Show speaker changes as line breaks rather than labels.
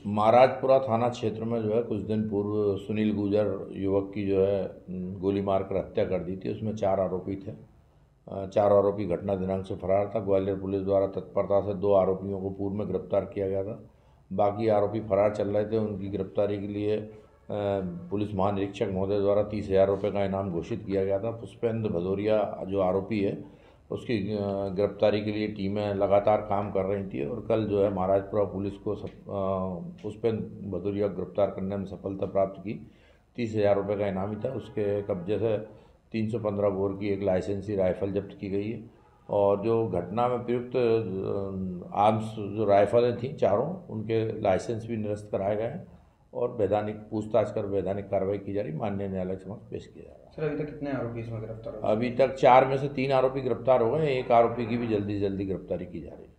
महाराजपुरा थाना क्षेत्र में जो है कुछ दिन पूर्व सुनील गुर्जर युवक की जो है गोली मारकर हत्या कर दी थी। उसमें 4 आरोपी थे। 4 आरोपी घटना दिनांक से फरार था। ग्वालियर पुलिस द्वारा तत्परता से 2 आरोपियों को पूर्व में गिरफ्तार किया गया था। बाकी आरोपी फरार चल रहे थे। उनकी गिरफ्तारी के लिए पुलिस महानिरीक्षक महोदय द्वारा 30,000 रुपये का इनाम घोषित किया गया था। पुष्पेंद्र भदौरिया जो आरोपी है उसकी गिरफ्तारी के लिए टीमें लगातार काम कर रही थी और कल जो है महाराजपुरा पुलिस को पुष्पेंद्र भदौरिया को गिरफ्तार करने में सफलता प्राप्त की। 30,000 रुपये का इनामी था। उसके कब्जे से 315 बोर की एक लाइसेंसी राइफल जब्त की गई है और जो घटना में प्रयुक्त आर्म्स जो राइफलें थीं चारों, उनके लाइसेंस भी निरस्त कराए गए हैं और वैधानिक पूछताछ कर वैधानिक कार्रवाई की जा रही। माननीय न्यायालय के समक्ष पेश किया जा रहा है।
सर, अभी तक कितने आरोपी इसमें गिरफ्तार हो?
अभी तक 4 में से 3 आरोपी गिरफ्तार हो गए हैं। एक आरोपी की भी जल्दी गिरफ्तारी की जा रही है।